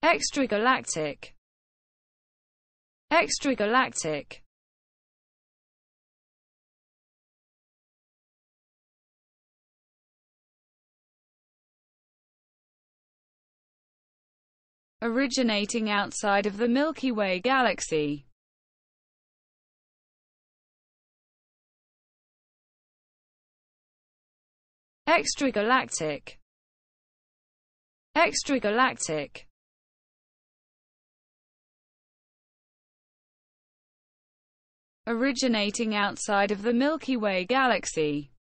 Extragalactic. Extragalactic. Originating outside of the Milky Way galaxy. Extragalactic. Extragalactic. Originating outside of the Milky Way galaxy.